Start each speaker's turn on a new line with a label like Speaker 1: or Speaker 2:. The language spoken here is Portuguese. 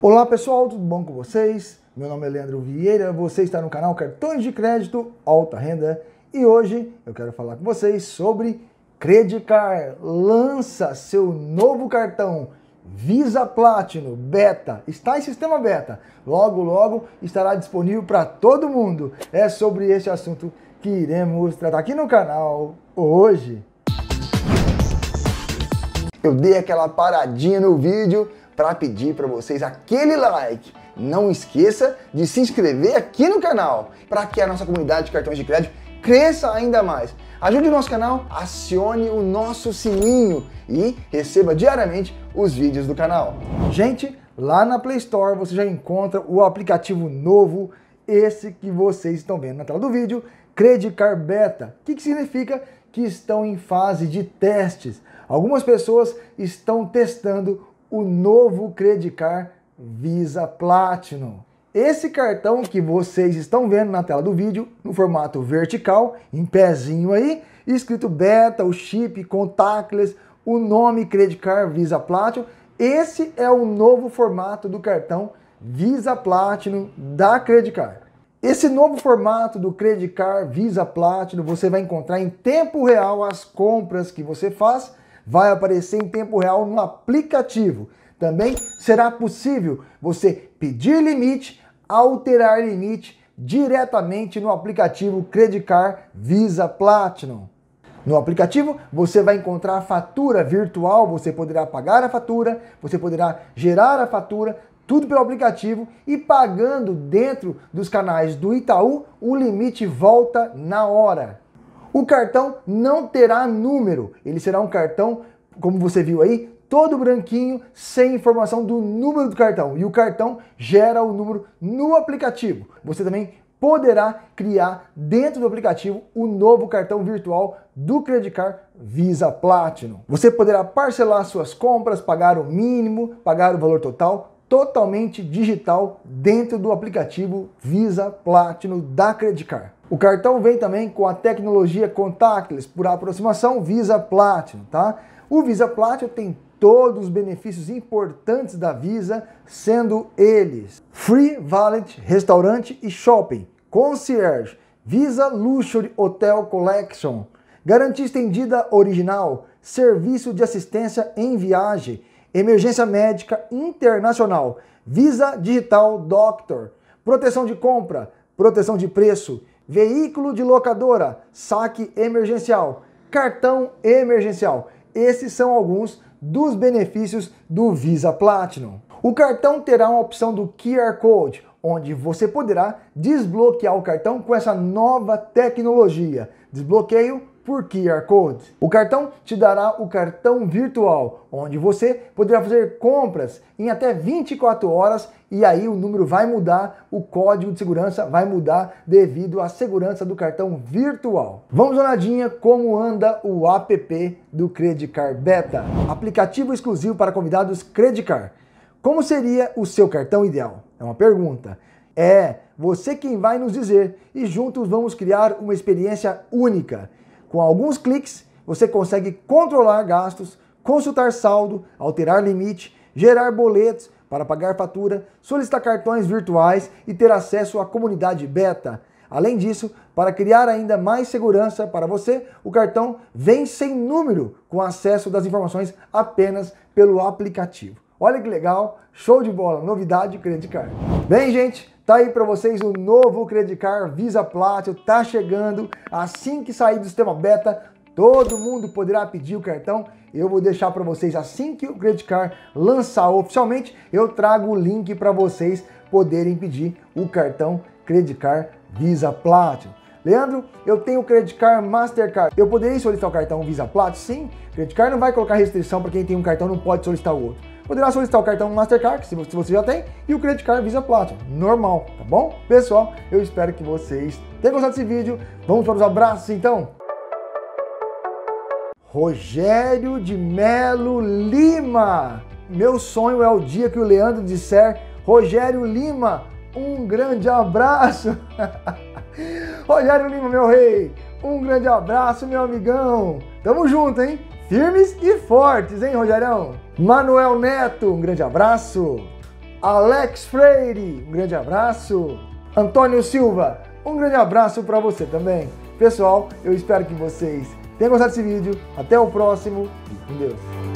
Speaker 1: Olá pessoal, tudo bom com vocês? Meu nome é Leandro Vieira, você está no canal Cartões de Crédito Alta Renda e hoje eu quero falar com vocês sobre Credicar. Lança seu novo cartão Visa Platinum Beta, está em sistema beta, logo estará disponível para todo mundo. É sobre esse assunto que iremos tratar aqui no canal hoje. Eu dei aquela paradinha no vídeo para pedir para vocês aquele like. Não esqueça de se inscrever aqui no canal para que a nossa comunidade de cartões de crédito cresça ainda mais. Ajude o nosso canal, acione o nosso sininho e receba diariamente os vídeos do canal. Gente, lá na Play Store você já encontra o aplicativo novo, esse que vocês estão vendo na tela do vídeo, Credicar Beta. O que significa? Que estão em fase de testes. Algumas pessoas estão testando o novo Credicar Visa Platinum. Esse cartão que vocês estão vendo na tela do vídeo, no formato vertical, em pezinho aí, escrito Beta, o chip, contactless, o nome Credicar Visa Platinum. Esse é o novo formato do cartão Visa Platinum da Credicar. Esse novo formato do Credicar Visa Platinum você vai encontrar em tempo real. As compras que você faz vai aparecer em tempo real no aplicativo. Também será possível você pedir limite, alterar limite diretamente no aplicativo Credicar Visa Platinum. No aplicativo você vai encontrar a fatura virtual, você poderá pagar a fatura, você poderá gerar a fatura, tudo pelo aplicativo, e pagando dentro dos canais do Itaú, o limite volta na hora. O cartão não terá número, ele será um cartão, como você viu aí, todo branquinho, sem informação do número do cartão. E o cartão gera o número no aplicativo. Você também poderá criar dentro do aplicativo o novo cartão virtual do Credicar Visa Platinum. Você poderá parcelar suas compras, pagar o mínimo, pagar o valor total, totalmente digital dentro do aplicativo Visa Platinum da Credicar. O cartão vem também com a tecnologia contactless por aproximação Visa Platinum, tá? O Visa Platinum tem todos os benefícios importantes da Visa, sendo eles Free Valet, restaurante e shopping, Concierge, Visa Luxury Hotel Collection, garantia estendida original, serviço de assistência em viagem, emergência médica internacional, Visa Digital Doctor, proteção de compra, proteção de preço, veículo de locadora, saque emergencial, cartão emergencial. Esses são alguns dos benefícios do Visa Platinum. O cartão terá uma opção do QR Code, onde você poderá desbloquear o cartão com essa nova tecnologia, desbloqueio por QR Code. O cartão te dará o cartão virtual, onde você poderá fazer compras em até 24 horas e aí o número vai mudar, o código de segurança vai mudar devido à segurança do cartão virtual. Vamos dar uma olhadinha como anda o app do Credicar Beta, aplicativo exclusivo para convidados Credicar. Como seria o seu cartão ideal? É uma pergunta. É você quem vai nos dizer e juntos vamos criar uma experiência única. Com alguns cliques, você consegue controlar gastos, consultar saldo, alterar limite, gerar boletos para pagar fatura, solicitar cartões virtuais e ter acesso à comunidade beta. Além disso, para criar ainda mais segurança para você, o cartão vem sem número, com acesso das informações apenas pelo aplicativo. Olha que legal, show de bola, novidade Credicar. Bem, gente, tá aí para vocês o novo Credicar Visa Platinum, tá chegando. Assim que sair do sistema beta, todo mundo poderá pedir o cartão. Eu vou deixar para vocês, assim que o Credicar lançar oficialmente, eu trago o link para vocês poderem pedir o cartão Credicar Visa Platinum. Leandro, eu tenho o Credicar Mastercard. Eu poderia solicitar o cartão Visa Platinum? Sim, o Credicar não vai colocar restrição para quem tem um cartão não pode solicitar o outro. Poderá solicitar o cartão Mastercard, se você já tem, e o Credicar Visa Platinum, normal, tá bom? Pessoal, eu espero que vocês tenham gostado desse vídeo. Vamos para os abraços, então. Rogério de Melo Lima. Meu sonho é o dia que o Leandro disser Rogério Lima, um grande abraço. Rogério Lima, meu rei, um grande abraço, meu amigão. Tamo junto, hein? Firmes e fortes, hein, Rogerião? Manuel Neto, um grande abraço. Alex Freire, um grande abraço. Antônio Silva, um grande abraço para você também. Pessoal, eu espero que vocês tenham gostado desse vídeo. Até o próximo e com Deus.